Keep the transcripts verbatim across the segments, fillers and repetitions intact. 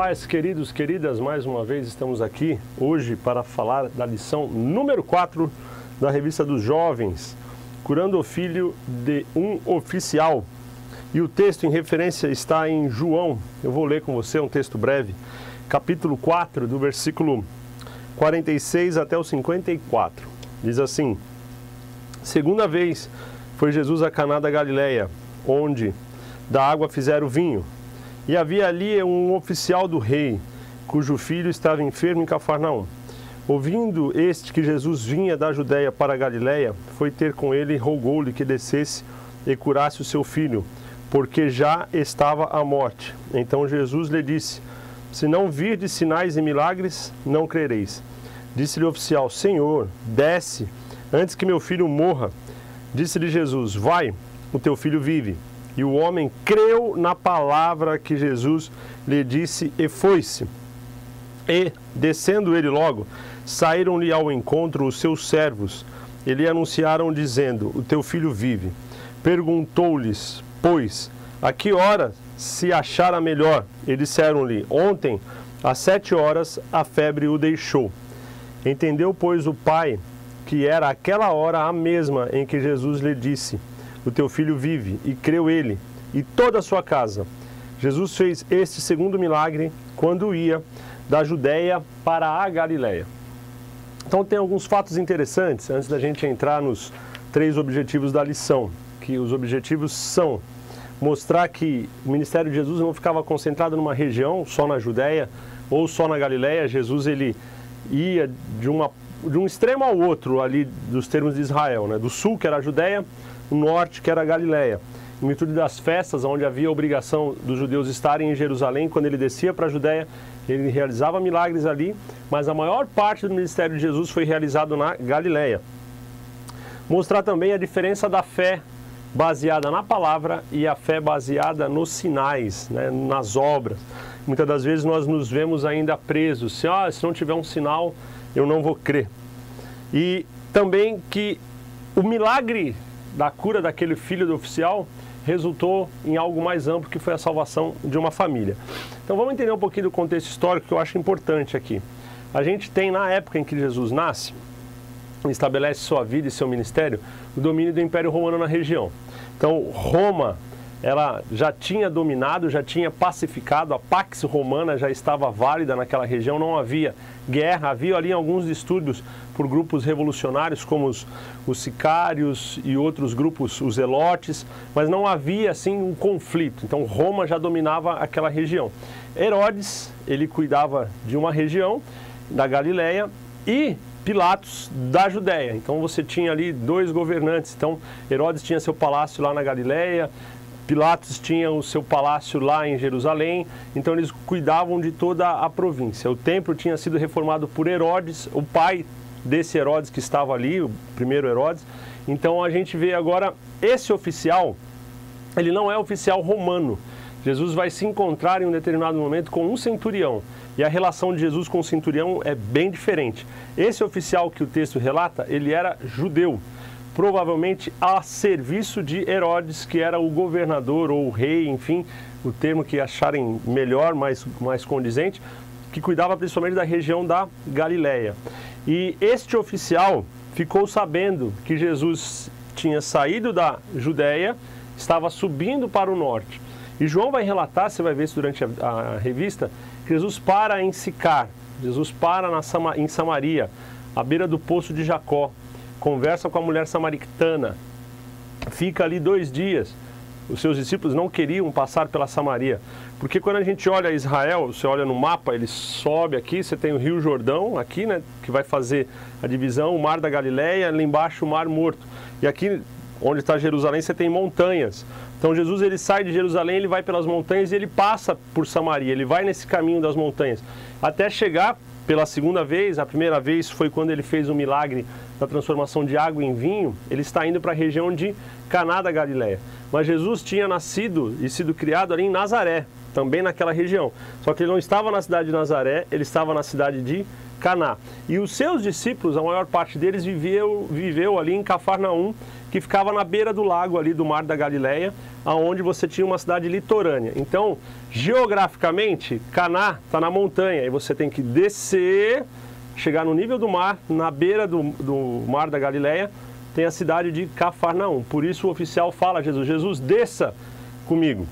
paz, queridos, queridas, mais uma vez estamos aqui hoje para falar da lição número quatro da Revista dos Jovens, Curando o Filho de um Oficial. E o texto em referência está em João, eu vou ler com você, um texto breve, capítulo quatro, do versículo quarenta e seis até o cinquenta e quatro. Diz assim: segunda vez foi Jesus a Caná da Galileia, onde da água fizeram vinho. E havia ali um oficial do rei, cujo filho estava enfermo em Cafarnaum. Ouvindo este que Jesus vinha da Judéia para a Galileia, foi ter com ele e rogou-lhe que descesse e curasse o seu filho, porque já estava à morte. Então Jesus lhe disse: se não virdes sinais e milagres, não crereis. Disse-lhe o oficial: Senhor, desce, antes que meu filho morra. Disse-lhe Jesus: vai, o teu filho vive. E o homem creu na palavra que Jesus lhe disse e foi-se. E, descendo ele logo, saíram-lhe ao encontro os seus servos, e lhe anunciaram, dizendo: o teu filho vive. Perguntou-lhes, pois, a que hora se achara melhor? E disseram-lhe: ontem, às sete horas, a febre o deixou. Entendeu, pois, o pai que era aquela hora a mesma em que Jesus lhe disse: o teu filho vive, e creu ele, e toda a sua casa. Jesus fez este segundo milagre quando ia da Judéia para a Galileia. Então tem alguns fatos interessantes, antes da gente entrar nos três objetivos da lição, que os objetivos são mostrar que o ministério de Jesus não ficava concentrado numa região, só na Judéia ou só na Galileia. Jesus ele ia de, uma, de um extremo ao outro ali dos termos de Israel, né? Do sul, que era a Judéia, o norte, que era a Galileia. Em virtude das festas, onde havia a obrigação dos judeus estarem em Jerusalém, quando ele descia para a Judéia, ele realizava milagres ali, mas a maior parte do ministério de Jesus foi realizado na Galileia. Mostrar também a diferença da fé baseada na palavra e a fé baseada nos sinais, né, nas obras. Muitas das vezes nós nos vemos ainda presos. Se, ah, se não tiver um sinal, eu não vou crer. E também que o milagre da cura daquele filho do oficial resultou em algo mais amplo, que foi a salvação de uma família. Então vamos entender um pouquinho do contexto histórico, que eu acho importante aqui. A gente tem, na época em que Jesus nasce, estabelece sua vida e seu ministério, o domínio do Império Romano na região. Então Roma, ela já tinha dominado, já tinha pacificado, a Pax Romana já estava válida naquela região, não havia guerra, havia ali alguns distúrbios por grupos revolucionários como os, os sicários e outros grupos, os zelotes, mas não havia assim um conflito. Então Roma já dominava aquela região. Herodes, ele cuidava de uma região da Galileia e Pilatos da Judéia. Então você tinha ali dois governantes. Então Herodes tinha seu palácio lá na Galileia, Pilatos tinha o seu palácio lá em Jerusalém, então eles cuidavam de toda a província. O templo tinha sido reformado por Herodes, o pai desse Herodes que estava ali, o primeiro Herodes. Então a gente vê agora esse oficial, ele não é oficial romano. Jesus vai se encontrar em um determinado momento com um centurião, e a relação de Jesus com o centurião é bem diferente. Esse oficial que o texto relata, ele era judeu, provavelmente a serviço de Herodes, que era o governador ou o rei, enfim, o termo que acharem melhor, mais, mais condizente, que cuidava principalmente da região da Galileia. E este oficial ficou sabendo que Jesus tinha saído da Judéia, estava subindo para o norte. E João vai relatar, você vai ver isso durante a, a revista, que Jesus para em Sicar, Jesus para na, em Samaria, à beira do poço de Jacó, conversa com a mulher samaritana, fica ali dois dias. Os seus discípulos não queriam passar pela Samaria, porque quando a gente olha Israel, você olha no mapa, ele sobe aqui, você tem o Rio Jordão aqui, né, que vai fazer a divisão, o Mar da Galileia, lá embaixo o Mar Morto. E aqui, onde está Jerusalém, você tem montanhas. Então Jesus ele sai de Jerusalém, ele vai pelas montanhas e ele passa por Samaria, ele vai nesse caminho das montanhas, até chegar pela segunda vez. A primeira vez foi quando ele fez o milagre da transformação de água em vinho. Ele está indo para a região de Caná da Galileia. Mas Jesus tinha nascido e sido criado ali em Nazaré, também naquela região. Só que ele não estava na cidade de Nazaré, ele estava na cidade de Caná. E os seus discípulos, a maior parte deles, viveu, viveu ali em Cafarnaum, que ficava na beira do lago ali do Mar da Galileia, aonde você tinha uma cidade litorânea. Então, geograficamente, Caná está na montanha e você tem que descer, chegar no nível do mar, na beira do, do mar da Galileia, tem a cidade de Cafarnaum. Por isso o oficial fala a Jesus, Jesus, desça comigo.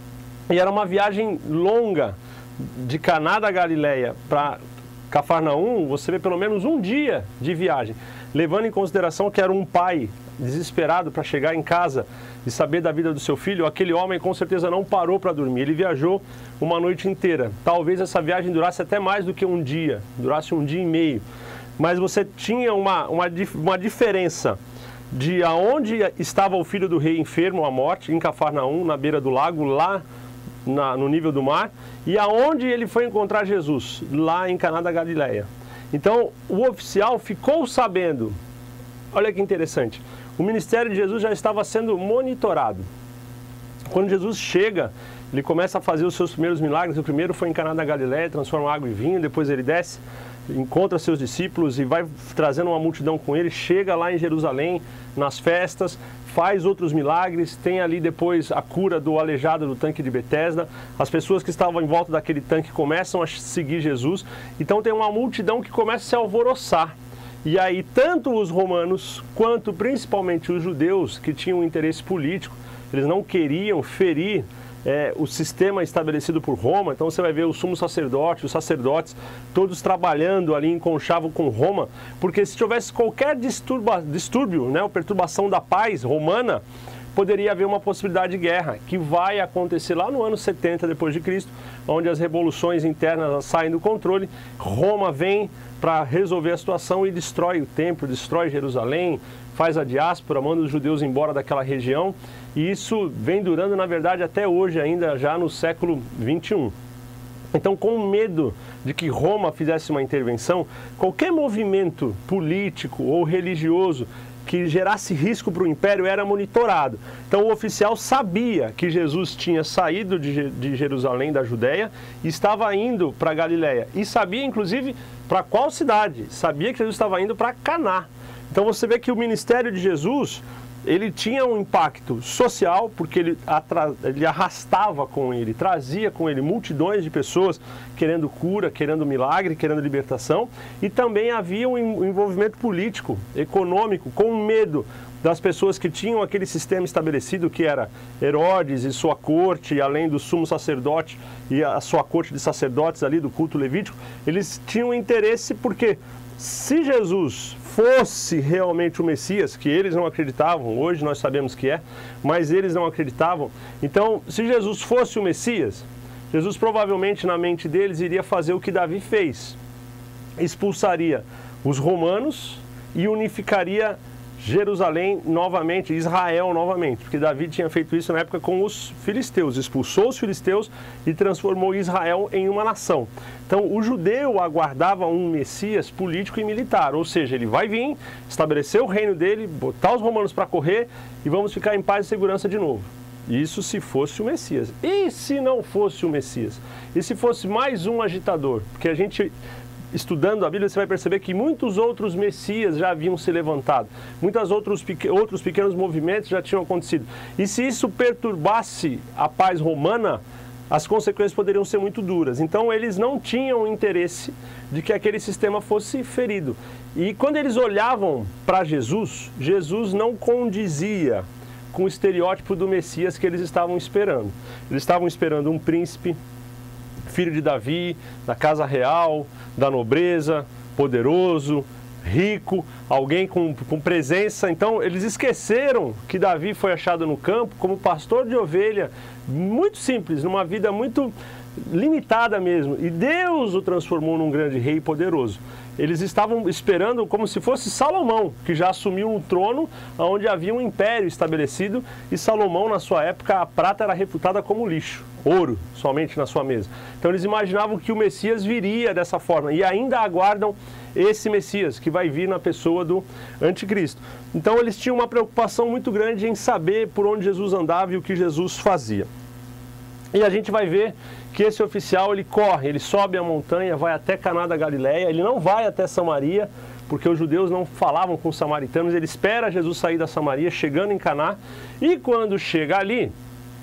E era uma viagem longa de Caná da Galileia para Cafarnaum, você vê pelo menos um dia de viagem, levando em consideração que era um pai desesperado para chegar em casa e saber da vida do seu filho. Aquele homem com certeza não parou para dormir, ele viajou uma noite inteira. Talvez essa viagem durasse até mais do que um dia, durasse um dia e meio. Mas você tinha uma, uma, uma diferença de aonde estava o filho do rei enfermo à morte, em Cafarnaum, na beira do lago, lá na, no nível do mar, e aonde ele foi encontrar Jesus, lá em Caná da Galileia. Então, o oficial ficou sabendo, olha que interessante, o ministério de Jesus já estava sendo monitorado. Quando Jesus chega, ele começa a fazer os seus primeiros milagres. O primeiro foi em Caná da Galileia, transforma água em vinho, depois ele desce, encontra seus discípulos e vai trazendo uma multidão com ele, chega lá em Jerusalém, nas festas, faz outros milagres, tem ali depois a cura do aleijado do tanque de Betesda, as pessoas que estavam em volta daquele tanque começam a seguir Jesus, então tem uma multidão que começa a se alvoroçar. E aí tanto os romanos, quanto principalmente os judeus, que tinham um interesse político, eles não queriam ferir É, o sistema estabelecido por Roma. Então você vai ver o sumo sacerdote, os sacerdotes, todos trabalhando ali em conchavo com Roma, porque se tivesse qualquer disturba, distúrbio, né, ou perturbação da paz romana, poderia haver uma possibilidade de guerra, que vai acontecer lá no ano setenta depois de Cristo, onde as revoluções internas saem do controle, Roma vem para resolver a situação e destrói o templo, destrói Jerusalém, faz a diáspora, manda os judeus embora daquela região, e isso vem durando, na verdade, até hoje ainda, já no século vinte e um. Então, com medo de que Roma fizesse uma intervenção, qualquer movimento político ou religioso que gerasse risco para o império era monitorado. Então o oficial sabia que Jesus tinha saído de, de Jerusalém, da Judéia, e estava indo para Galiléia. E sabia, inclusive, para qual cidade. Sabia que Jesus estava indo para Caná. Então você vê que o ministério de Jesus, ele tinha um impacto social, porque ele, ele arrastava com ele, trazia com ele multidões de pessoas querendo cura, querendo milagre, querendo libertação, e também havia um envolvimento político, econômico, com medo das pessoas que tinham aquele sistema estabelecido, que era Herodes e sua corte, além do sumo sacerdote e a sua corte de sacerdotes ali do culto levítico. Eles tinham interesse porque se Jesus fosse realmente o Messias, que eles não acreditavam, hoje nós sabemos que é, mas eles não acreditavam. Então, se Jesus fosse o Messias, Jesus provavelmente na mente deles iria fazer o que Davi fez. Expulsaria os romanos e unificaria Jerusalém novamente, Israel novamente, porque Davi tinha feito isso na época com os filisteus, expulsou os filisteus e transformou Israel em uma nação. Então o judeu aguardava um Messias político e militar, ou seja, ele vai vir, estabelecer o reino dele, botar os romanos para correr e vamos ficar em paz e segurança de novo. Isso se fosse o Messias. E se não fosse o Messias? E se fosse mais um agitador? Porque a gente, estudando a Bíblia, você vai perceber que muitos outros messias já haviam se levantado. Muitos outros, outros pequenos movimentos já tinham acontecido. E se isso perturbasse a paz romana, as consequências poderiam ser muito duras. Então eles não tinham interesse de que aquele sistema fosse ferido. E quando eles olhavam para Jesus, Jesus não condizia com o estereótipo do Messias que eles estavam esperando. Eles estavam esperando um príncipe, filho de Davi, da casa real, da nobreza, poderoso, rico, alguém com, com presença. Então eles esqueceram que Davi foi achado no campo como pastor de ovelha, muito simples, numa vida muito limitada mesmo. E Deus o transformou num grande rei poderoso. Eles estavam esperando como se fosse Salomão, que já assumiu um trono onde havia um império estabelecido, e Salomão, na sua época, a prata era reputada como lixo, ouro somente na sua mesa. Então eles imaginavam que o Messias viria dessa forma e ainda aguardam esse Messias, que vai vir na pessoa do anticristo. Então eles tinham uma preocupação muito grande em saber por onde Jesus andava e o que Jesus fazia. E a gente vai ver que esse oficial, ele corre, ele sobe a montanha, vai até Caná da Galileia, ele não vai até Samaria, porque os judeus não falavam com os samaritanos, ele espera Jesus sair da Samaria, chegando em Caná, e quando chega ali,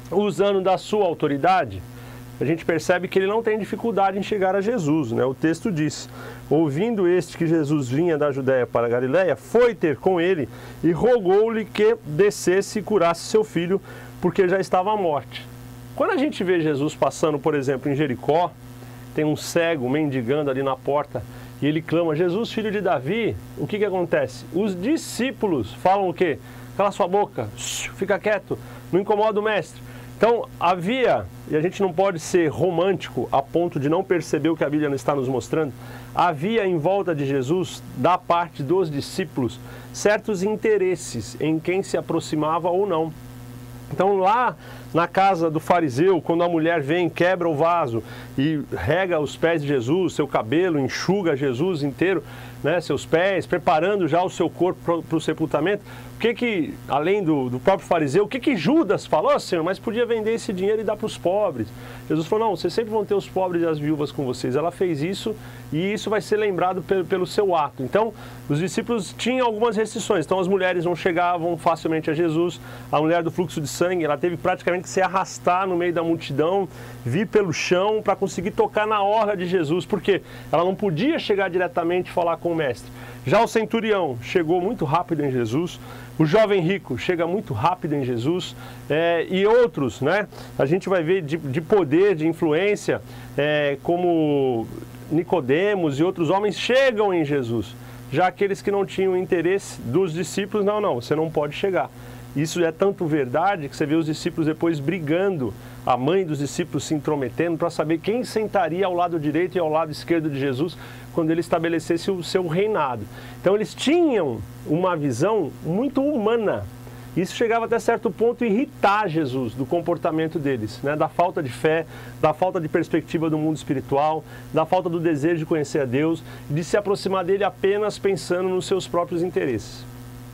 usando da sua autoridade, a gente percebe que ele não tem dificuldade em chegar a Jesus, né? O texto diz: ouvindo este que Jesus vinha da Judéia para a Galiléia, foi ter com ele e rogou-lhe que descesse e curasse seu filho, porque já estava à morte. Quando a gente vê Jesus passando, por exemplo, em Jericó, tem um cego mendigando ali na porta e ele clama: Jesus, filho de Davi. O que que acontece? Os discípulos falam o quê? Cala sua boca, fica quieto, não incomoda o mestre. Então, havia, e a gente não pode ser romântico a ponto de não perceber o que a Bíblia não está nos mostrando, havia em volta de Jesus, da parte dos discípulos, certos interesses em quem se aproximava ou não. Então, lá na casa do fariseu, quando a mulher vem, quebra o vaso e rega os pés de Jesus, seu cabelo, enxuga Jesus inteiro, né, seus pés, preparando já o seu corpo para o sepultamento, o que que, além do, do próprio fariseu, o que que Judas falou? Senhor, mas podia vender esse dinheiro e dar para os pobres. Jesus falou: não, vocês sempre vão ter os pobres e as viúvas com vocês. Ela fez isso e isso vai ser lembrado pelo, pelo seu ato. Então, os discípulos tinham algumas restrições. Então, as mulheres não chegavam facilmente a Jesus. A mulher do fluxo de sangue, ela teve praticamente que se arrastar no meio da multidão, vir pelo chão para conseguir tocar na orla de Jesus. Por quê? Ela não podia chegar diretamente e falar com o mestre. Já o centurião chegou muito rápido em Jesus, o jovem rico chega muito rápido em Jesus, é, e outros, né? A gente vai ver de, de poder, de influência, é, como Nicodemos e outros homens chegam em Jesus. Já aqueles que não tinham interesse dos discípulos, não, não, você não pode chegar. Isso é tanto verdade que você vê os discípulos depois brigando, a mãe dos discípulos se intrometendo para saber quem sentaria ao lado direito e ao lado esquerdo de Jesus quando ele estabelecesse o seu reinado. Então eles tinham uma visão muito humana. Isso chegava até certo ponto a irritar Jesus, do comportamento deles, né? Da falta de fé, da falta de perspectiva do mundo espiritual, da falta do desejo de conhecer a Deus, de se aproximar dele apenas pensando nos seus próprios interesses.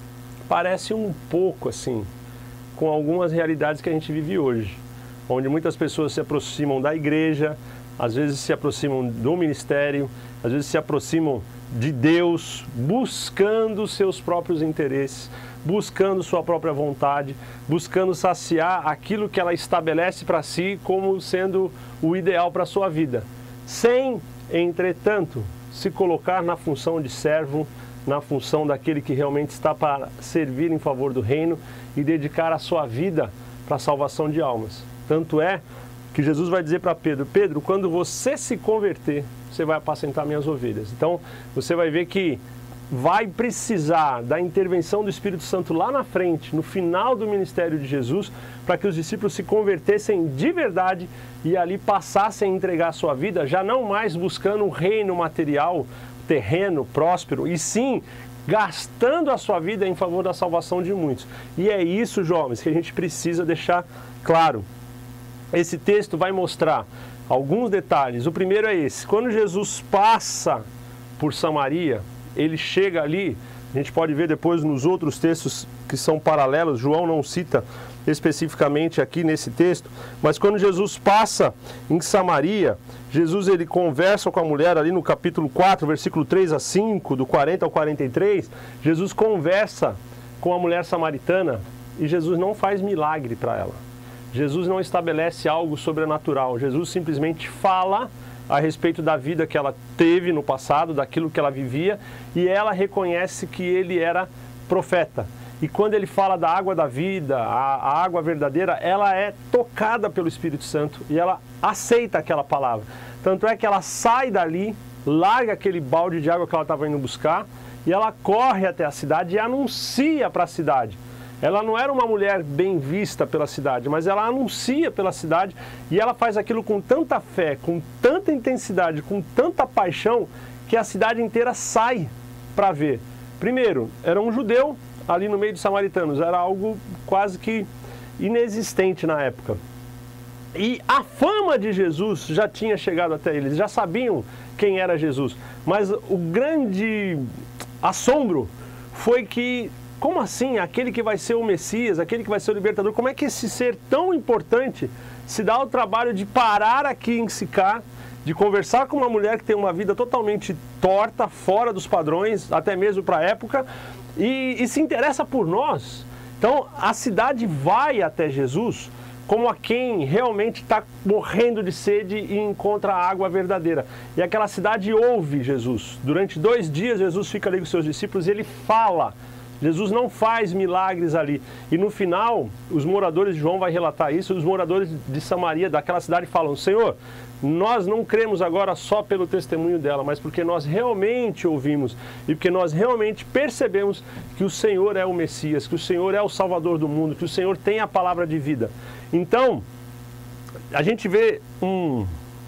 Parece um pouco assim com algumas realidades que a gente vive hoje, onde muitas pessoas se aproximam da igreja, às vezes se aproximam do ministério, às vezes se aproximam de Deus, buscando seus próprios interesses, buscando sua própria vontade, buscando saciar aquilo que ela estabelece para si como sendo o ideal para a sua vida, sem, entretanto, se colocar na função de servo, na função daquele que realmente está para servir em favor do reino e dedicar a sua vida para a salvação de almas. Tanto é que Jesus vai dizer para Pedro: Pedro, quando você se converter, você vai apacentar minhas ovelhas. Então, você vai ver que vai precisar da intervenção do Espírito Santo lá na frente, no final do ministério de Jesus, para que os discípulos se convertessem de verdade e ali passassem a entregar a sua vida, já não mais buscando um reino material, terreno, próspero, e sim gastando a sua vida em favor da salvação de muitos. E é isso, jovens, que a gente precisa deixar claro. Esse texto vai mostrar alguns detalhes. O primeiro é esse: quando Jesus passa por Samaria, ele chega ali, a gente pode ver depois nos outros textos que são paralelos, João não cita especificamente aqui nesse texto, mas quando Jesus passa em Samaria, Jesus ele conversa com a mulher ali no capítulo quatro, versículo três a cinco, do quarenta ao quarenta e três, Jesus conversa com a mulher samaritana e Jesus não faz milagre para ela. Jesus não estabelece algo sobrenatural, Jesus simplesmente fala a respeito da vida que ela teve no passado, daquilo que ela vivia, e ela reconhece que ele era profeta. E quando ele fala da água da vida, a, a água verdadeira, ela é tocada pelo Espírito Santo e ela aceita aquela palavra. Tanto é que ela sai dali, larga aquele balde de água que ela estava indo buscar e ela corre até a cidade e anuncia para a cidade. Ela não era uma mulher bem vista pela cidade, mas ela anuncia pela cidade e ela faz aquilo com tanta fé, com tanta intensidade, com tanta paixão, que a cidade inteira sai para ver. Primeiro, era um judeu ali no meio dos samaritanos, era algo quase que inexistente na época. E a fama de Jesus já tinha chegado até eles, já sabiam quem era Jesus. Mas o grande assombro foi que, como assim, aquele que vai ser o Messias, aquele que vai ser o libertador, como é que esse ser tão importante se dá o trabalho de parar aqui em Sicar, de conversar com uma mulher que tem uma vida totalmente torta, fora dos padrões, até mesmo para a época, e, e se interessa por nós? Então, a cidade vai até Jesus como a quem realmente está morrendo de sede e encontra a água verdadeira. E aquela cidade ouve Jesus. Durante dois dias, Jesus fica ali com seus discípulos e ele fala. Jesus não faz milagres ali. E no final, os moradores, João vai relatar isso, os moradores de Samaria, daquela cidade, falam: Senhor, nós não cremos agora só pelo testemunho dela, mas porque nós realmente ouvimos e porque nós realmente percebemos que o Senhor é o Messias, que o Senhor é o Salvador do mundo, que o Senhor tem a palavra de vida. Então, a gente vê um,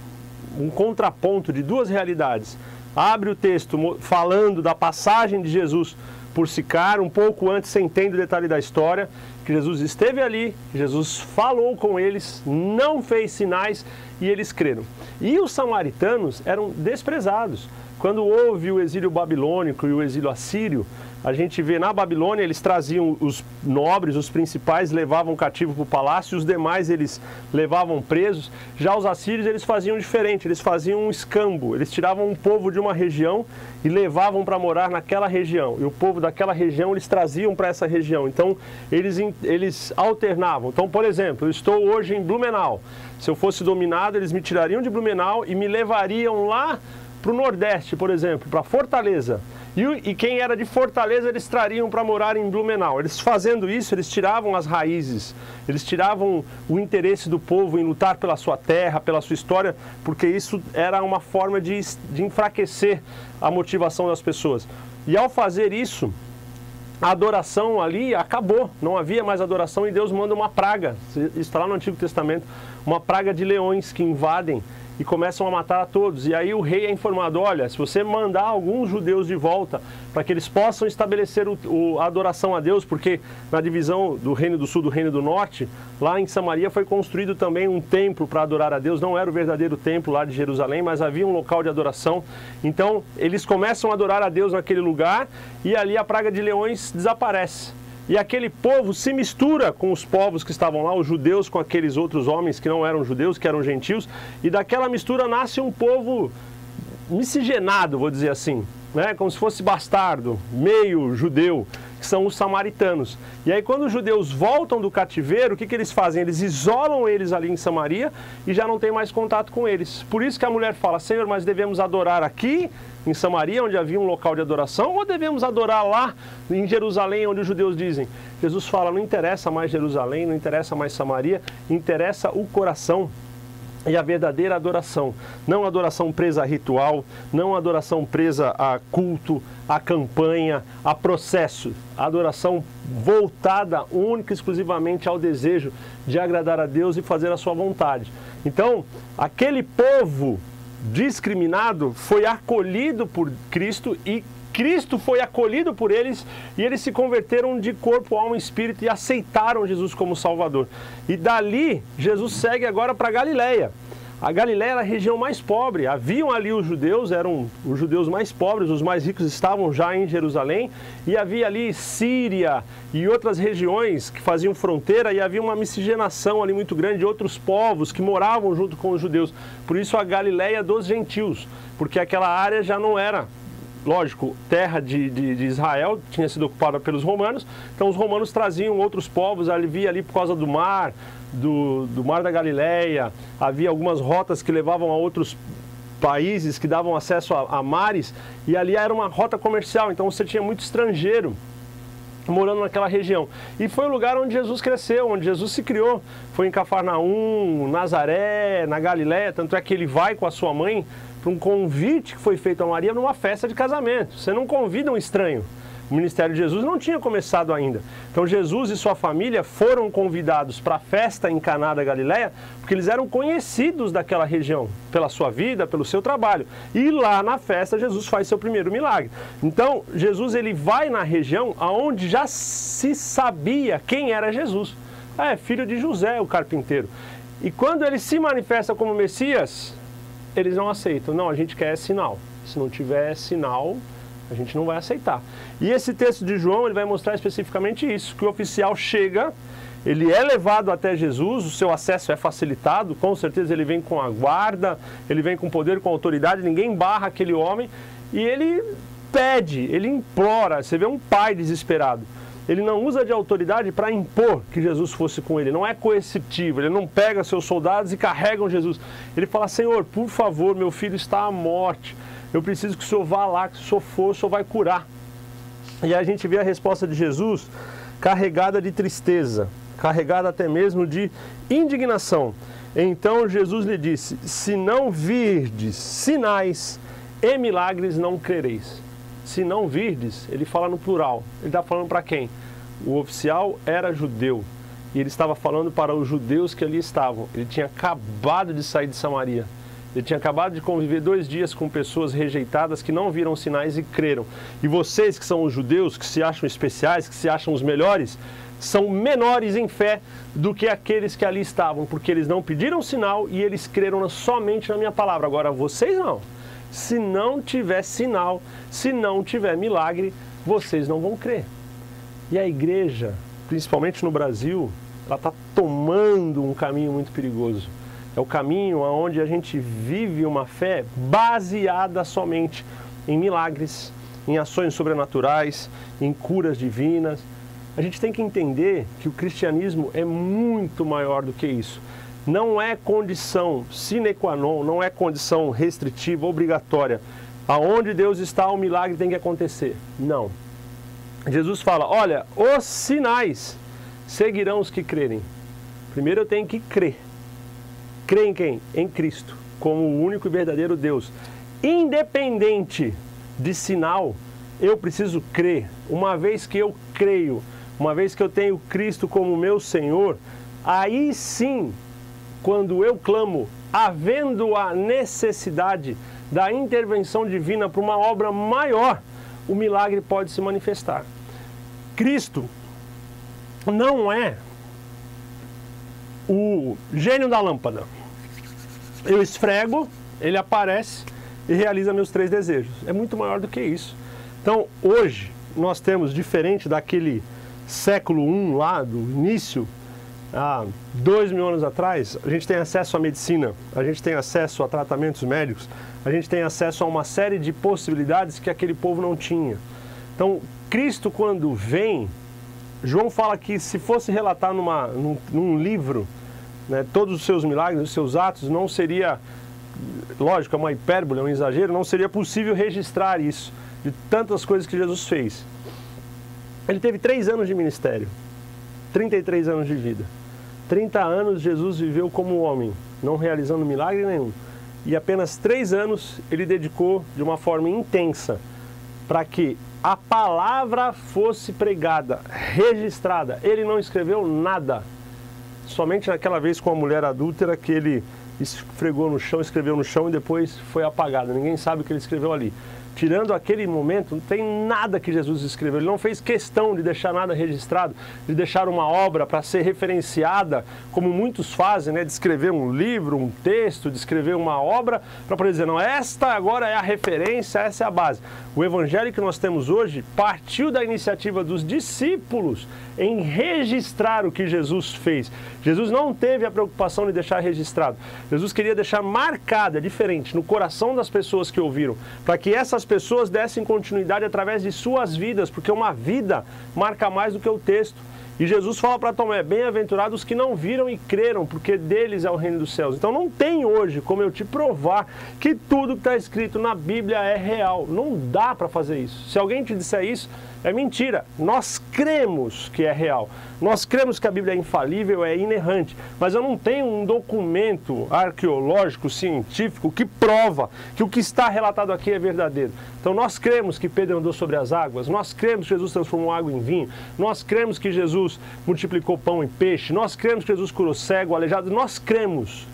um contraponto de duas realidades. Abre o texto falando da passagem de Jesus por Sicar, um pouco antes você entende o detalhe da história, que Jesus esteve ali, Jesus falou com eles, não fez sinais e eles creram. E os samaritanos eram desprezados. Quando houve o exílio babilônico e o exílio assírio, a gente vê na Babilônia, eles traziam os nobres, os principais, levavam cativo para o palácio, os demais eles levavam presos. Já os assírios, eles faziam diferente, eles faziam um escambo, eles tiravam um povo de uma região e levavam para morar naquela região. E o povo daquela região, eles traziam para essa região. Então, eles, eles alternavam. Então, por exemplo, eu estou hoje em Blumenau. Se eu fosse dominado, eles me tirariam de Blumenau e me levariam lá para o Nordeste, por exemplo, para Fortaleza. E, e quem era de Fortaleza, eles trariam para morar em Blumenau. Eles fazendo isso, eles tiravam as raízes, eles tiravam o interesse do povo em lutar pela sua terra, pela sua história, porque isso era uma forma de, de enfraquecer a motivação das pessoas. E ao fazer isso, a adoração ali acabou, não havia mais adoração e Deus manda uma praga, isso está lá no Antigo Testamento, uma praga de leões que invadem e começam a matar a todos. E aí o rei é informado: olha, se você mandar alguns judeus de volta para que eles possam estabelecer o, o, a adoração a Deus, porque na divisão do Reino do Sul do Reino do Norte, lá em Samaria foi construído também um templo para adorar a Deus. Não era o verdadeiro templo lá de Jerusalém, mas havia um local de adoração. Então eles começam a adorar a Deus naquele lugar e ali a praga de leões desaparece. E aquele povo se mistura com os povos que estavam lá, os judeus com aqueles outros homens que não eram judeus, que eram gentios, e daquela mistura nasce um povo miscigenado, vou dizer assim, né? Como se fosse bastardo, meio judeu, que são os samaritanos. E aí quando os judeus voltam do cativeiro, o que, que eles fazem? Eles isolam eles ali em Samaria e já não tem mais contato com eles. Por isso que a mulher fala: Senhor, mas devemos adorar aqui em Samaria, onde havia um local de adoração, ou devemos adorar lá em Jerusalém, onde os judeus dizem? Jesus fala: não interessa mais Jerusalém, não interessa mais Samaria, interessa o coração. E a verdadeira adoração, não adoração presa a ritual, não adoração presa a culto, a campanha, a processo. A adoração voltada única e exclusivamente ao desejo de agradar a Deus e fazer a sua vontade. Então, aquele povo discriminado foi acolhido por Cristo e Cristo foi acolhido por eles e eles se converteram de corpo, alma e espírito e aceitaram Jesus como Salvador. E dali, Jesus segue agora para Galileia. A Galileia era a região mais pobre, haviam ali os judeus, eram os judeus mais pobres, os mais ricos estavam já em Jerusalém, e havia ali Síria e outras regiões que faziam fronteira, e havia uma miscigenação ali muito grande de outros povos que moravam junto com os judeus. Por isso a Galileia dos gentios, porque aquela área já não era, lógico, terra de, de, de Israel, tinha sido ocupada pelos romanos, então os romanos traziam outros povos, havia ali por causa do mar, do, do mar da Galileia, havia algumas rotas que levavam a outros países, que davam acesso a, a mares, e ali era uma rota comercial, então você tinha muito estrangeiro morando naquela região. E foi o lugar onde Jesus cresceu, onde Jesus se criou. Foi em Cafarnaum, Nazaré, na Galileia, tanto é que ele vai com a sua mãe para um convite que foi feito a Maria numa festa de casamento. Você não convida um estranho. O ministério de Jesus não tinha começado ainda. Então Jesus e sua família foram convidados para a festa em Caná da Galileia, porque eles eram conhecidos daquela região, pela sua vida, pelo seu trabalho. E lá na festa Jesus faz seu primeiro milagre. Então Jesus ele vai na região onde já se sabia quem era Jesus. É filho de José, o carpinteiro. E quando ele se manifesta como Messias, eles não aceitam. Não, a gente quer sinal. Se não tiver sinal, a gente não vai aceitar. E esse texto de João, ele vai mostrar especificamente isso, que o oficial chega, ele é levado até Jesus, o seu acesso é facilitado, com certeza ele vem com a guarda, ele vem com poder, com autoridade, ninguém barra aquele homem, e ele pede, ele implora, você vê um pai desesperado. ele não usa de autoridade para impor que Jesus fosse com ele, não é coercitivo, ele não pega seus soldados e carregam Jesus. Ele fala, Senhor, por favor, meu filho está à morte, eu preciso que o Senhor vá lá, que se o Senhor for, o Senhor vai curar. E a gente vê a resposta de Jesus carregada de tristeza, carregada até mesmo de indignação. Então Jesus lhe disse, se não virdes sinais e milagres, não crereis. Se não virdes, ele fala no plural. Ele está falando para quem? O oficial era judeu. E ele estava falando para os judeus que ali estavam. Ele tinha acabado de sair de Samaria. Ele tinha acabado de conviver dois dias com pessoas rejeitadas que não viram sinais e creram. E vocês que são os judeus, que se acham especiais, que se acham os melhores, são menores em fé do que aqueles que ali estavam, porque eles não pediram sinal e eles creram somente na minha palavra. Agora vocês não. Se não tiver sinal, se não tiver milagre, vocês não vão crer. E a igreja, principalmente no Brasil, ela está tomando um caminho muito perigoso. É o caminho onde a gente vive uma fé baseada somente em milagres, em ações sobrenaturais, em curas divinas. A gente tem que entender que o cristianismo é muito maior do que isso. Não é condição sine qua non, não é condição restritiva, obrigatória. Aonde Deus está, o milagre tem que acontecer. Não. Jesus fala, olha, os sinais seguirão os que crerem. Primeiro eu tenho que crer. Crer em quem? Em Cristo, como o único e verdadeiro Deus. Independente de sinal, eu preciso crer. Uma vez que eu creio, uma vez que eu tenho Cristo como meu Senhor, aí sim, quando eu clamo, havendo a necessidade da intervenção divina para uma obra maior, o milagre pode se manifestar. Cristo não é o gênio da lâmpada. Eu esfrego, ele aparece e realiza meus três desejos. É muito maior do que isso. Então, hoje, nós temos, diferente daquele século um lá, do início, há dois mil anos atrás, a gente tem acesso à medicina, a gente tem acesso a tratamentos médicos, a gente tem acesso a uma série de possibilidades que aquele povo não tinha. Então, Cristo, quando vem, João fala que se fosse relatar numa, num, num livro, né, todos os seus milagres, os seus atos, não seria, lógico, é uma hipérbole, é um exagero, não seria possível registrar isso, de tantas coisas que Jesus fez. Ele teve três anos de ministério, trinta e três anos de vida. trinta anos Jesus viveu como homem, não realizando milagre nenhum. E apenas três anos ele dedicou de uma forma intensa para que a palavra fosse pregada, registrada. Ele não escreveu nada. Somente naquela vez com a mulher adúltera que ele esfregou no chão, escreveu no chão e depois foi apagado. Ninguém sabe o que ele escreveu ali. Tirando aquele momento, não tem nada que Jesus escreveu. Ele não fez questão de deixar nada registrado, de deixar uma obra para ser referenciada, como muitos fazem, né? De escrever um livro, um texto, de escrever uma obra, para poder dizer, não, esta agora é a referência, essa é a base. O evangelho que nós temos hoje partiu da iniciativa dos discípulos em registrar o que Jesus fez. Jesus não teve a preocupação de deixar registrado. Jesus queria deixar marcado, é diferente, no coração das pessoas que ouviram, para que essas pessoas dessem continuidade através de suas vidas, porque uma vida marca mais do que o texto. E Jesus fala para Tomé, bem-aventurados os que não viram e creram, porque deles é o reino dos céus. Então não tem hoje como eu te provar que tudo que está escrito na Bíblia é real. Não dá para fazer isso. Se alguém te disser isso, é mentira. Nós cremos que é real. Nós cremos que a Bíblia é infalível, é inerrante. Mas eu não tenho um documento arqueológico, científico, que prova que o que está relatado aqui é verdadeiro. Então nós cremos que Pedro andou sobre as águas, nós cremos que Jesus transformou água em vinho, nós cremos que Jesus multiplicou pão e peixe, nós cremos que Jesus curou cego, aleijado, nós cremos.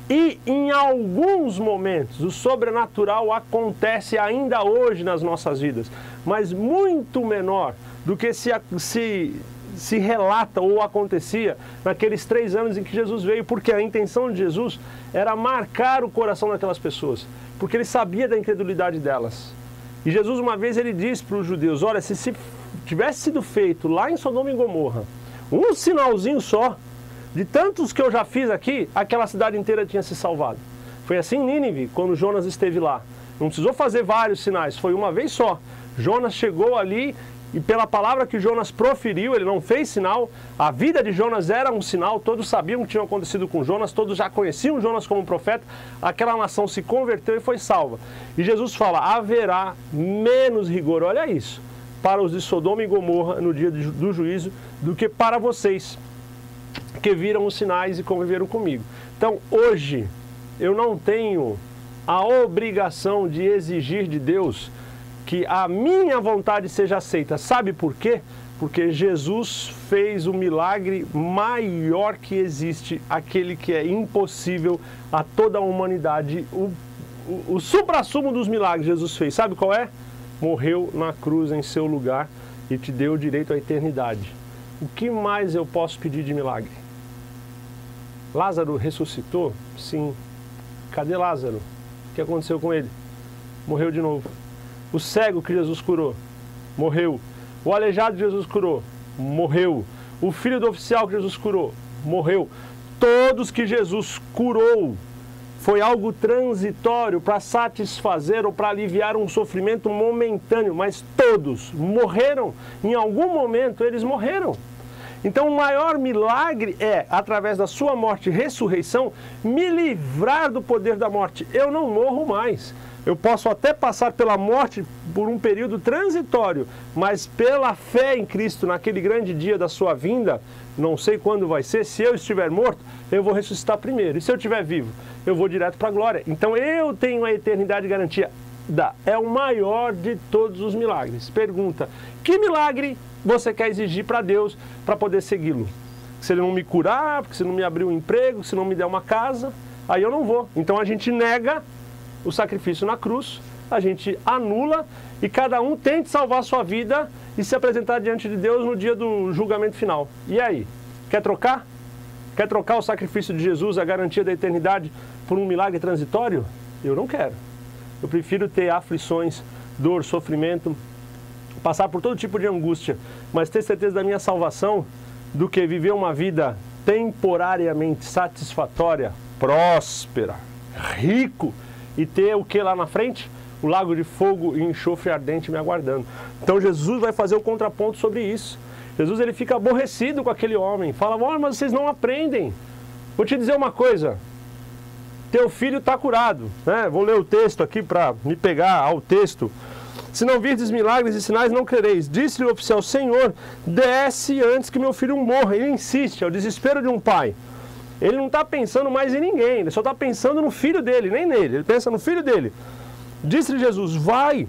E em alguns momentos o sobrenatural acontece ainda hoje nas nossas vidas, mas muito menor do que se, se, se relata ou acontecia naqueles três anos em que Jesus veio, porque a intenção de Jesus era marcar o coração daquelas pessoas, porque ele sabia da incredulidade delas. E Jesus uma vez ele disse para os judeus, olha, se, se tivesse sido feito lá em Sodoma e Gomorra, um sinalzinho só, de tantos que eu já fiz aqui, aquela cidade inteira tinha se salvado. Foi assim em Nínive, quando Jonas esteve lá. Não precisou fazer vários sinais, foi uma vez só. Jonas chegou ali e pela palavra que Jonas proferiu, ele não fez sinal, a vida de Jonas era um sinal, todos sabiam o que tinha acontecido com Jonas, todos já conheciam Jonas como profeta, aquela nação se converteu e foi salva. E Jesus fala, haverá menos rigor, olha isso, para os de Sodoma e Gomorra no dia do juízo, do que para vocês, que viram os sinais e conviveram comigo. Então, hoje, eu não tenho a obrigação de exigir de Deus que a minha vontade seja aceita. Sabe por quê? Porque Jesus fez o milagre maior que existe, aquele que é impossível a toda a humanidade. O, o, o suprassumo dos milagres Jesus fez. Sabe qual é? Morreu na cruz em seu lugar e te deu o direito à eternidade. O que mais eu posso pedir de milagre? Lázaro ressuscitou? Sim. Cadê Lázaro? O que aconteceu com ele? Morreu de novo. O cego que Jesus curou? Morreu. O aleijado que Jesus curou? Morreu. O filho do oficial que Jesus curou? Morreu. Todos que Jesus curou foi algo transitório para satisfazer ou para aliviar um sofrimento momentâneo, mas todos morreram. Em algum momento eles morreram. Então o maior milagre é, através da sua morte e ressurreição, me livrar do poder da morte. Eu não morro mais. Eu posso até passar pela morte por um período transitório, mas pela fé em Cristo, naquele grande dia da sua vinda, não sei quando vai ser, se eu estiver morto, eu vou ressuscitar primeiro. E se eu estiver vivo, eu vou direto para a glória. Então eu tenho a eternidade garantida. É o maior de todos os milagres. Pergunta, que milagre você quer exigir para Deus para poder segui-lo? Se ele não me curar, se não me abrir um emprego, se não me der uma casa, aí eu não vou. Então a gente nega o sacrifício na cruz, a gente anula e cada um tente salvar a sua vida e se apresentar diante de Deus no dia do julgamento final. E aí? Quer trocar? Quer trocar o sacrifício de Jesus, a garantia da eternidade, por um milagre transitório? Eu não quero. Eu prefiro ter aflições, dor, sofrimento, passar por todo tipo de angústia, mas ter certeza da minha salvação do que viver uma vida temporariamente satisfatória, próspera, rico, e ter o que lá na frente? O lago de fogo e enxofre ardente me aguardando. Então Jesus vai fazer o contraponto sobre isso. Jesus ele fica aborrecido com aquele homem. Fala, oh, mas vocês não aprendem. Vou te dizer uma coisa. Teu filho está curado. Né? Vou ler o texto aqui para me pegar ao texto. Se não virdes milagres e sinais, não crereis. Disse-lhe o oficial, Senhor, desce antes que meu filho morra. Ele insiste, é o desespero de um pai. Ele não está pensando mais em ninguém, ele só está pensando no filho dele, nem nele, ele pensa no filho dele. Disse-lhe Jesus, vai,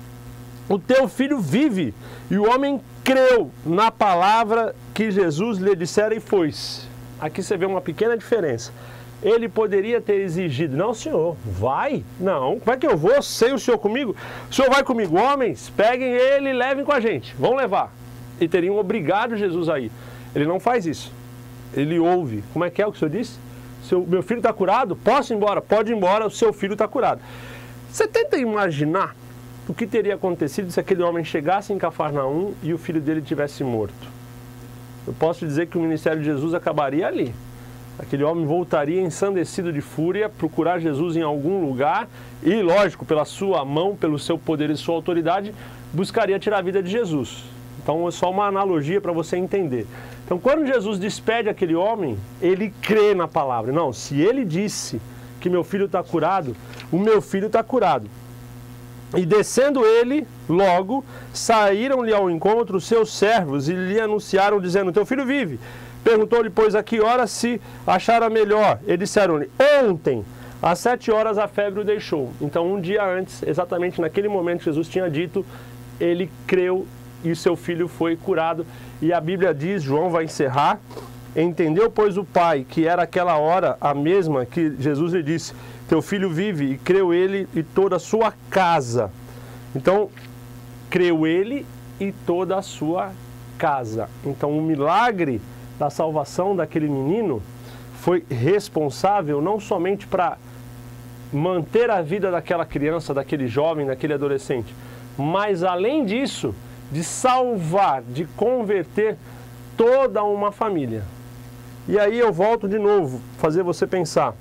o teu filho vive. E o homem creu na palavra que Jesus lhe dissera e foi-se. Aqui você vê uma pequena diferença. Ele poderia ter exigido, não senhor, vai? Não, como é que eu vou? Sei o senhor comigo? O senhor vai comigo, homens, peguem ele e levem com a gente, vão levar. E teriam obrigado Jesus a ir. Ele não faz isso. Ele ouve. Como é que é o que o senhor disse? Seu, meu filho está curado? Posso ir embora? Pode ir embora, o seu filho está curado. Você tenta imaginar o que teria acontecido se aquele homem chegasse em Cafarnaum e o filho dele tivesse morto. Eu posso dizer que o ministério de Jesus acabaria ali. Aquele homem voltaria ensandecido de fúria, procurar Jesus em algum lugar e, lógico, pela sua mão, pelo seu poder e sua autoridade, buscaria tirar a vida de Jesus. Então é só uma analogia para você entender. Então quando Jesus despede aquele homem, ele crê na palavra. Não, se ele disse que meu filho está curado, o meu filho está curado. E descendo ele, logo, saíram-lhe ao encontro os seus servos e lhe anunciaram, dizendo, teu filho vive. Perguntou-lhe, pois, a que hora se achara melhor? E disseram-lhe, ontem, às sete horas a febre o deixou. Então um dia antes, exatamente naquele momento que Jesus tinha dito, ele creu e seu filho foi curado. E a Bíblia diz, João vai encerrar, entendeu, pois, o pai, que era aquela hora a mesma que Jesus lhe disse, teu filho vive, e creu ele e toda a sua casa. Então, creu ele e toda a sua casa. Então, o milagre da salvação daquele menino foi responsável não somente para manter a vida daquela criança, daquele jovem, daquele adolescente, mas, além disso, de salvar, de converter toda uma família. E aí eu volto de novo, fazer você pensar.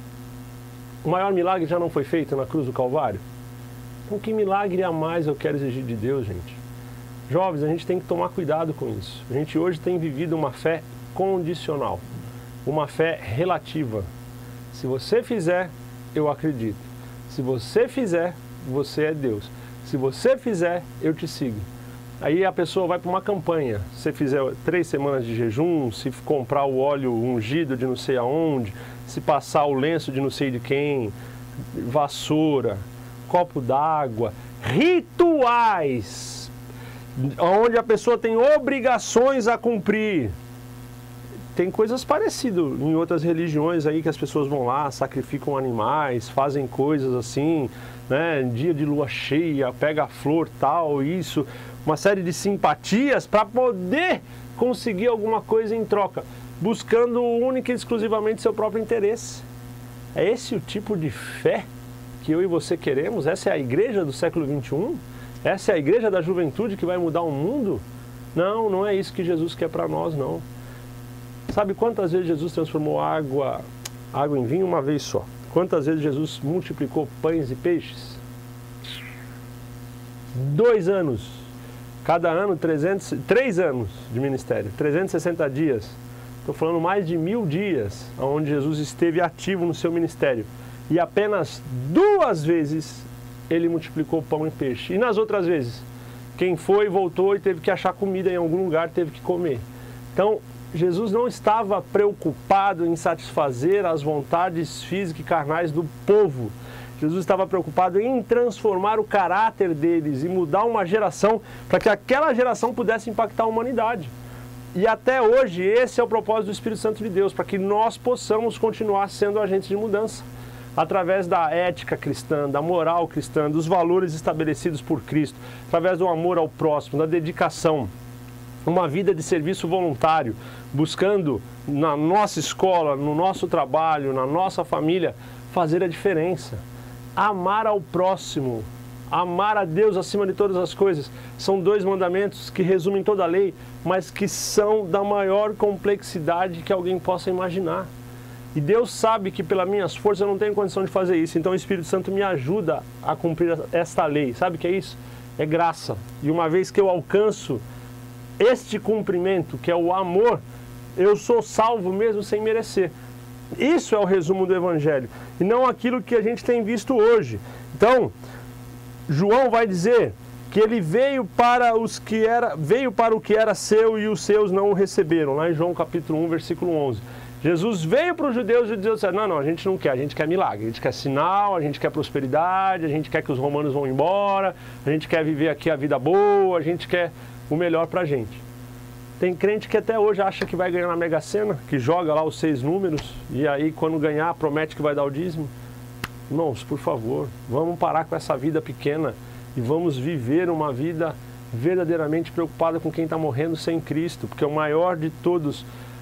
O maior milagre já não foi feito na cruz do Calvário? Então que milagre a mais eu quero exigir de Deus, gente? Jovens, a gente tem que tomar cuidado com isso. A gente hoje tem vivido uma fé condicional, uma fé relativa. Se você fizer, eu acredito. Se você fizer, você é Deus. Se você fizer, eu te sigo. Aí a pessoa vai para uma campanha. Se você fizer três semanas de jejum, se comprar o óleo ungido de não sei aonde, se passar o lenço de não sei de quem, vassoura, copo d'água, rituais, onde a pessoa tem obrigações a cumprir. Tem coisas parecidas em outras religiões aí que as pessoas vão lá, sacrificam animais, fazem coisas assim, né? Dia de lua cheia, pega a flor, tal, isso, uma série de simpatias para poder conseguir alguma coisa em troca, buscando única e exclusivamente seu próprio interesse. É esse o tipo de fé que eu e você queremos? Essa é a igreja do século vinte e um? Essa é a igreja da juventude que vai mudar o mundo? Não, não é isso que Jesus quer para nós, não. Sabe quantas vezes Jesus transformou água, água em vinho? Uma vez só. Quantas vezes Jesus multiplicou pães e peixes? Dois anos. Cada ano, trezentos, três anos de ministério. trezentos e sessenta dias. Estou falando mais de mil dias onde Jesus esteve ativo no seu ministério. E apenas duas vezes ele multiplicou pão e peixe. E nas outras vezes? Quem foi, voltou e teve que achar comida em algum lugar, teve que comer. Então, Jesus não estava preocupado em satisfazer as vontades físicas e carnais do povo. Jesus estava preocupado em transformar o caráter deles e mudar uma geração para que aquela geração pudesse impactar a humanidade. E até hoje esse é o propósito do Espírito Santo de Deus, para que nós possamos continuar sendo agentes de mudança. Através da ética cristã, da moral cristã, dos valores estabelecidos por Cristo, através do amor ao próximo, da dedicação. Uma vida de serviço voluntário, buscando na nossa escola, no nosso trabalho, na nossa família, fazer a diferença. Amar ao próximo, amar a Deus acima de todas as coisas, são dois mandamentos que resumem toda a lei, mas que são da maior complexidade que alguém possa imaginar. E Deus sabe que pelas minhas forças eu não tenho condição de fazer isso, então o Espírito Santo me ajuda a cumprir esta lei. Sabe o que é isso? É graça. E uma vez que eu alcanço este cumprimento, que é o amor, eu sou salvo mesmo sem merecer. Isso é o resumo do Evangelho, e não aquilo que a gente tem visto hoje. Então, João vai dizer que ele veio para, os que era, veio para o que era seu e os seus não o receberam, lá em João capítulo um, versículo onze. Jesus veio para os judeus e os judeus disseram, não, não, a gente não quer, a gente quer milagre, a gente quer sinal, a gente quer prosperidade, a gente quer que os romanos vão embora, a gente quer viver aqui a vida boa, a gente quer o melhor para a gente. Tem crente que até hoje acha que vai ganhar na Mega Sena, que joga lá os seis números e aí quando ganhar promete que vai dar o dízimo. Irmãos, por favor, vamos parar com essa vida pequena e vamos viver uma vida verdadeiramente preocupada com quem está morrendo sem Cristo, porque o maior de todos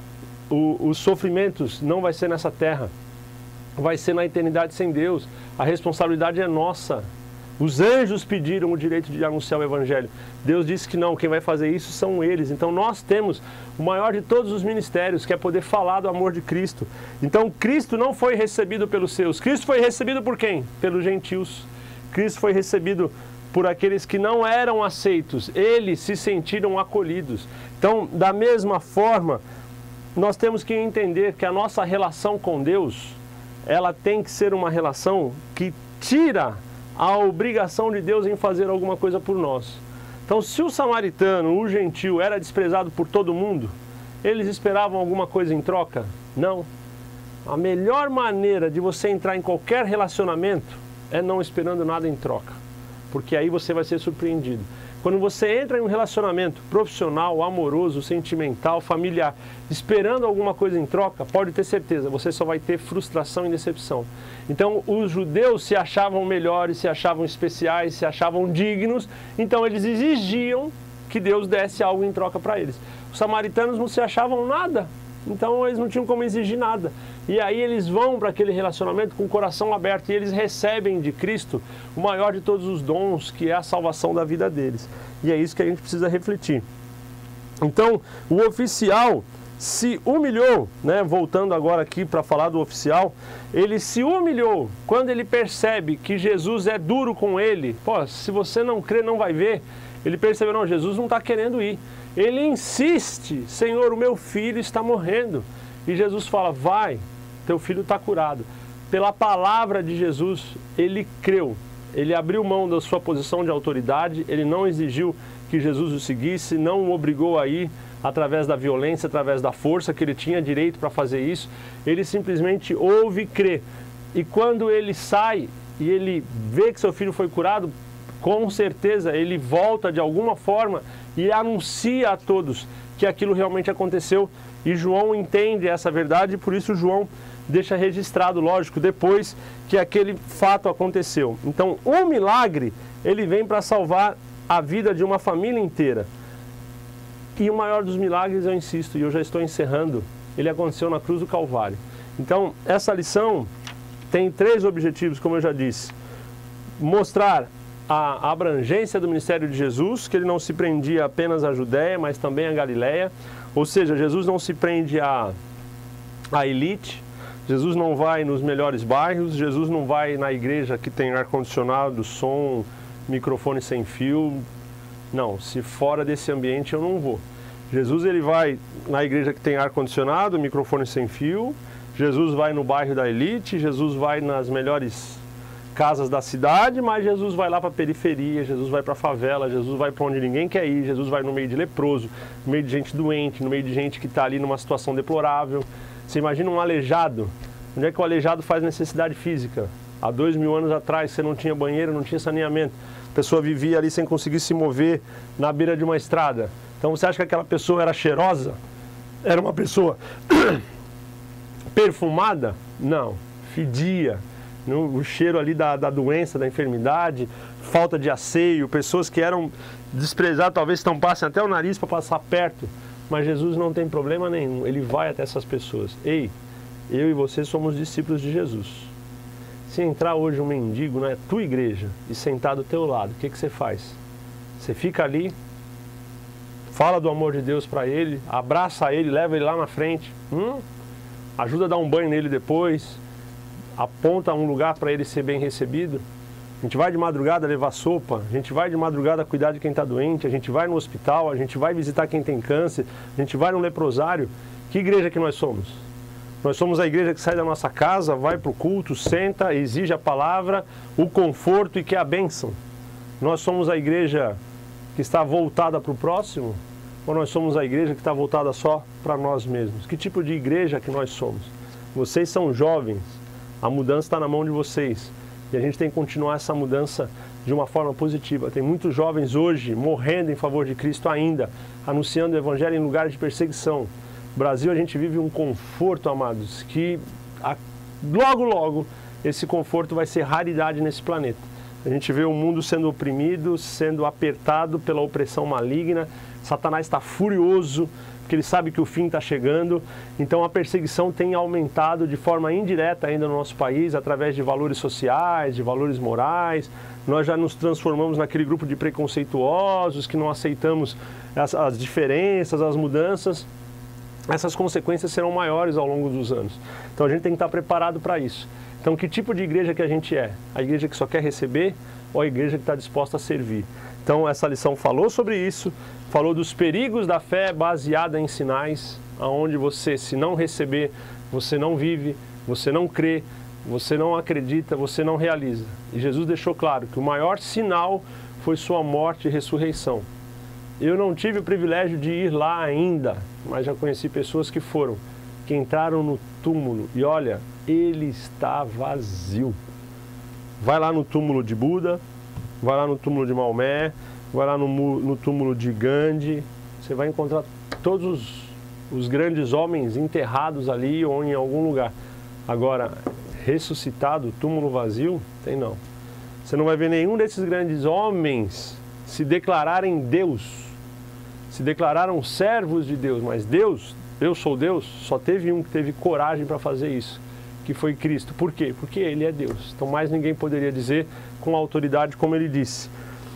o, os sofrimentos não vai ser nessa terra, vai ser na eternidade sem Deus. A responsabilidade é nossa. Os anjos pediram o direito de anunciar o Evangelho. Deus disse que não, quem vai fazer isso são eles. Então nós temos o maior de todos os ministérios, que é poder falar do amor de Cristo. Então Cristo não foi recebido pelos seus. Cristo foi recebido por quem? Pelos gentios. Cristo foi recebido por aqueles que não eram aceitos. Eles se sentiram acolhidos. Então, da mesma forma, nós temos que entender que a nossa relação com Deus, ela tem que ser uma relação que tira a obrigação de Deus em fazer alguma coisa por nós. Então, se o samaritano, o gentil, era desprezado por todo mundo, eles esperavam alguma coisa em troca? Não. A melhor maneira de você entrar em qualquer relacionamento é não esperando nada em troca, porque aí você vai ser surpreendido. Quando você entra em um relacionamento profissional, amoroso, sentimental, familiar, esperando alguma coisa em troca, pode ter certeza, você só vai ter frustração e decepção. Então, os judeus se achavam melhores, se achavam especiais, se achavam dignos, então eles exigiam que Deus desse algo em troca para eles. Os samaritanos não se achavam nada, então eles não tinham como exigir nada. E aí eles vão para aquele relacionamento com o coração aberto e eles recebem de Cristo o maior de todos os dons, que é a salvação da vida deles. E é isso que a gente precisa refletir. Então, o oficial se humilhou, né? Voltando agora aqui para falar do oficial, ele se humilhou quando ele percebe que Jesus é duro com ele. Pô, se você não crê, não vai ver. Ele percebeu, não, Jesus não está querendo ir. Ele insiste, Senhor, o meu filho está morrendo. E Jesus fala, vai, teu filho está curado. Pela palavra de Jesus, ele creu. Ele abriu mão da sua posição de autoridade, ele não exigiu que Jesus o seguisse, não o obrigou a ir através da violência, através da força, que ele tinha direito para fazer isso. Ele simplesmente ouve e crê. E quando ele sai e ele vê que seu filho foi curado, com certeza ele volta de alguma forma e anuncia a todos que aquilo realmente aconteceu. E João entende essa verdade e por isso João deixa registrado, lógico, depois que aquele fato aconteceu. Então, o milagre, ele vem para salvar a vida de uma família inteira. E o maior dos milagres, eu insisto, e eu já estou encerrando, ele aconteceu na cruz do Calvário. Então, essa lição tem três objetivos, como eu já disse. Mostrar a abrangência do ministério de Jesus, que ele não se prendia apenas à Judéia, mas também à Galiléia. Ou seja, Jesus não se prende à, à elite, Jesus não vai nos melhores bairros, Jesus não vai na igreja que tem ar-condicionado, som, microfone sem fio. Não, se fora desse ambiente eu não vou. Jesus ele vai na igreja que tem ar-condicionado, microfone sem fio. Jesus vai no bairro da elite, Jesus vai nas melhores casas da cidade, mas Jesus vai lá para a periferia, Jesus vai para a favela, Jesus vai para onde ninguém quer ir, Jesus vai no meio de leproso, no meio de gente doente, no meio de gente que está ali numa situação deplorável. Você imagina um aleijado, onde é que o aleijado faz necessidade física? Há dois mil anos atrás você não tinha banheiro, não tinha saneamento, a pessoa vivia ali sem conseguir se mover na beira de uma estrada. Então você acha que aquela pessoa era cheirosa? Era uma pessoa perfumada? Não, fedia. O cheiro ali da, da doença, da enfermidade, falta de asseio, pessoas que eram desprezadas, talvez tampassem até o nariz para passar perto. Mas Jesus não tem problema nenhum, ele vai até essas pessoas. Ei, eu e você somos discípulos de Jesus. Se entrar hoje um mendigo na tua igreja e sentar do teu lado, o que, que você faz? Você fica ali, fala do amor de Deus para ele, abraça ele, leva ele lá na frente, hum? Ajuda a dar um banho nele depois, aponta um lugar para ele ser bem recebido. A gente vai de madrugada levar sopa, a gente vai de madrugada cuidar de quem está doente, a gente vai no hospital, a gente vai visitar quem tem câncer, a gente vai no leprosário. Que igreja que nós somos? Nós somos a igreja que sai da nossa casa, vai para o culto, senta, exige a palavra, o conforto e quer a bênção. Nós somos a igreja que está voltada para o próximo? Ou nós somos a igreja que está voltada só para nós mesmos? Que tipo de igreja que nós somos? Vocês são jovens, a mudança está na mão de vocês. E a gente tem que continuar essa mudança de uma forma positiva. Tem muitos jovens hoje morrendo em favor de Cristo ainda, anunciando o Evangelho em lugares de perseguição. No Brasil a gente vive um conforto, amados, que a, logo, logo esse conforto vai ser raridade nesse planeta. A gente vê o mundo sendo oprimido, sendo apertado pela opressão maligna. Satanás está furioso, porque ele sabe que o fim está chegando. Então a perseguição tem aumentado de forma indireta ainda no nosso país, através de valores sociais, de valores morais. Nós já nos transformamos naquele grupo de preconceituosos, que não aceitamos as, as diferenças, as mudanças. Essas consequências serão maiores ao longo dos anos. Então a gente tem que estar preparado para isso. Então que tipo de igreja que a gente é? A igreja que só quer receber ou a igreja que está disposta a servir? Então essa lição falou sobre isso, falou dos perigos da fé baseada em sinais, aonde você, se não receber, você não vive, você não crê, você não acredita, você não realiza. E Jesus deixou claro que o maior sinal foi sua morte e ressurreição. Eu não tive o privilégio de ir lá ainda, mas já conheci pessoas que foram, que entraram no túmulo e olha, ele está vazio. Vai lá no túmulo de Buda, vai lá no túmulo de Maomé, vai lá no, no túmulo de Gandhi, você vai encontrar todos os, os grandes homens enterrados ali ou em algum lugar. Agora, ressuscitado, túmulo vazio, tem não. Você não vai ver nenhum desses grandes homens se declararem Deus, se declararam servos de Deus, mas Deus, eu sou Deus, só teve um que teve coragem para fazer isso, que foi Cristo. Por quê? Porque Ele é Deus. Então mais ninguém poderia dizer com autoridade como Ele disse.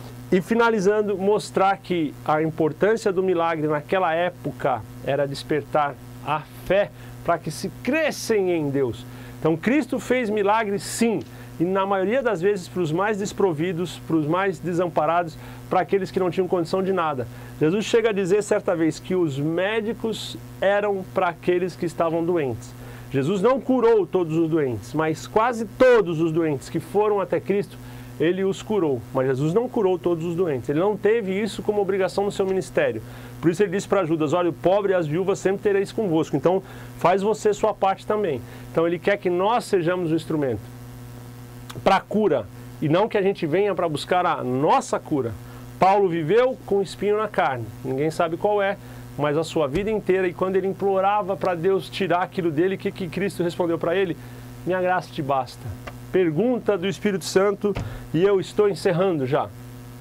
E finalizando, mostrar que a importância do milagre naquela época era despertar a fé para que se crescem em Deus. Então Cristo fez milagres sim, e na maioria das vezes para os mais desprovidos, para os mais desamparados, para aqueles que não tinham condição de nada. Jesus chega a dizer certa vez que os médicos eram para aqueles que estavam doentes. Jesus não curou todos os doentes, mas quase todos os doentes que foram até Cristo, Ele os curou. Mas Jesus não curou todos os doentes, Ele não teve isso como obrigação no seu ministério. Por isso Ele disse para Judas, olha, o pobre e as viúvas sempre tereis convosco, então faz você sua parte também. Então Ele quer que nós sejamos o instrumento para a cura, e não que a gente venha para buscar a nossa cura. Paulo viveu com espinho na carne, ninguém sabe qual é, mas a sua vida inteira, e quando ele implorava para Deus tirar aquilo dele, o que, que Cristo respondeu para ele? Minha graça te basta. Pergunta do Espírito Santo, e eu estou encerrando já.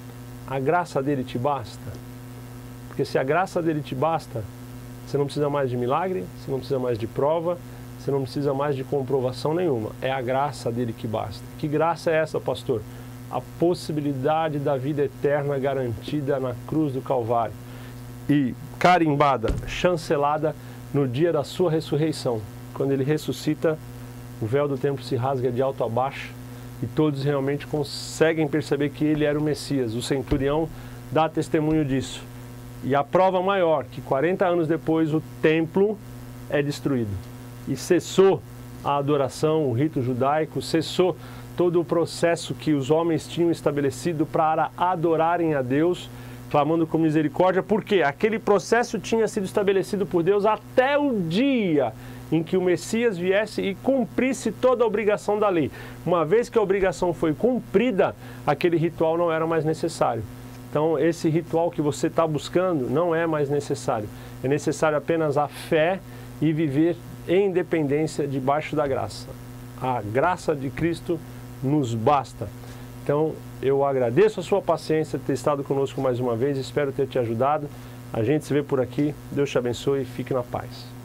A graça dele te basta? Porque se a graça dele te basta, você não precisa mais de milagre, você não precisa mais de prova, você não precisa mais de comprovação nenhuma. É a graça dele que basta. Que graça é essa, pastor? A possibilidade da vida eterna garantida na cruz do Calvário e carimbada, chancelada no dia da sua ressurreição. Quando ele ressuscita, o véu do templo se rasga de alto a baixo e todos realmente conseguem perceber que ele era o Messias. O centurião dá testemunho disso. E a prova maior, que quarenta anos depois o templo é destruído. E cessou a adoração, o rito judaico, cessou todo o processo que os homens tinham estabelecido para adorarem a Deus, clamando com misericórdia, porque aquele processo tinha sido estabelecido por Deus até o dia em que o Messias viesse e cumprisse toda a obrigação da lei. Uma vez que a obrigação foi cumprida, aquele ritual não era mais necessário. Então, esse ritual que você está buscando não é mais necessário. É necessário apenas a fé e viver em dependência debaixo da graça. A graça de Cristo nos basta. Então, eu agradeço a sua paciência, ter estado conosco mais uma vez, espero ter te ajudado. A gente se vê por aqui, Deus te abençoe e fique na paz.